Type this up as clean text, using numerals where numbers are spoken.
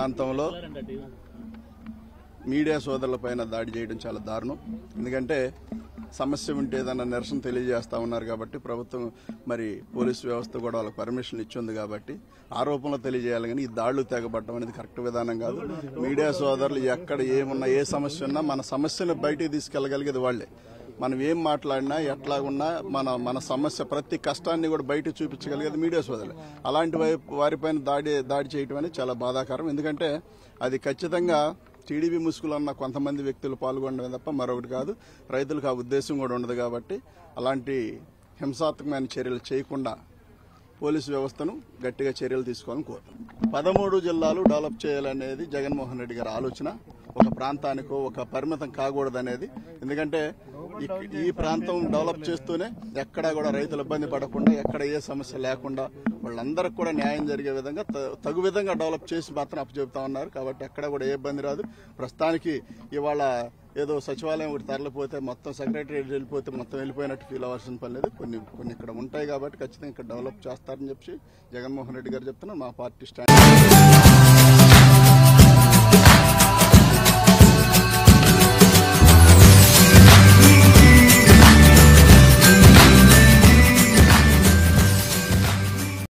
ప్రాంతంలో మీడియా సోదరులపైన దాడి చేయడం చాలా దారుణం. ఎందుకంటే సమస్య ఉంటే ఏదైనా నిరసన తెలియజేస్తా ఉన్నారు కాబట్టి ప్రభుత్వం మరి పోలీసు వ్యవస్థ కూడా వాళ్ళకి పర్మిషన్ ఇచ్చింది కాబట్టి ఆరోపణలు తెలియజేయాలి. కానీ ఈ దాడులు తెగబడడం అనేది కరెక్ట్ విధానం కాదు. మీడియా సోదరులు ఎక్కడ ఏమున్నా ఏ సమస్య ఉన్నా మన సమస్యను బయటికి తీసుకెళ్లగలిగేది వాళ్లే. మనం ఏం మాట్లాడినా ఎట్లాగున్నా మన సమస్య ప్రతి కష్టాన్ని కూడా బయట చూపించగలిగేది మీడియా సోదరులు. అలాంటి వారిపైన దాడి చేయడం అనేది చాలా బాధాకరం. ఎందుకంటే అది ఖచ్చితంగా టీడీపీ ముసుగులో ఉన్న కొంతమంది వ్యక్తులు పాల్గొనడమే తప్ప మరొకటి కాదు. రైతులకు ఆ ఉద్దేశం కూడా ఉండదు. కాబట్టి అలాంటి హింసాత్మకమైన చర్యలు చేయకుండా పోలీసు వ్యవస్థను గట్టిగా చర్యలు తీసుకోవాలని కోరుతున్నాం. 13 జిల్లాలు డెవలప్ చేయాలనేది జగన్మోహన్ రెడ్డి గారి ఆలోచన. ఒక ప్రాంతానికో ఒక పరిమితం కాకూడదనేది. ఎందుకంటే ఈ ప్రాంతం డెవలప్ చేస్తూనే ఎక్కడా కూడా రైతులు ఇబ్బంది పడకుండా, ఎక్కడ ఏ సమస్య లేకుండా వాళ్ళందరికీ కూడా న్యాయం జరిగే విధంగా తగు విధంగా డెవలప్ చేసి మాత్రం అప్పచెబుతా ఉన్నారు. కాబట్టి ఎక్కడ కూడా ఏ ఇబ్బంది రాదు. ప్రస్తుతానికి ఇవాళ ఏదో సచివాలయం ఒకటి తరలిపోతే మొత్తం సెక్రటరీ వెళ్ళిపోతే మొత్తం వెళ్ళిపోయినట్టు ఫీల్ అవ్వాల్సిన పని లేదు. కొన్ని ఇక్కడ ఉంటాయి కాబట్టి ఖచ్చితంగా ఇక్కడ డెవలప్ చేస్తారని చెప్పి జగన్మోహన్ రెడ్డి గారు చెప్తున్నారు. మా పార్టీ స్టాండ్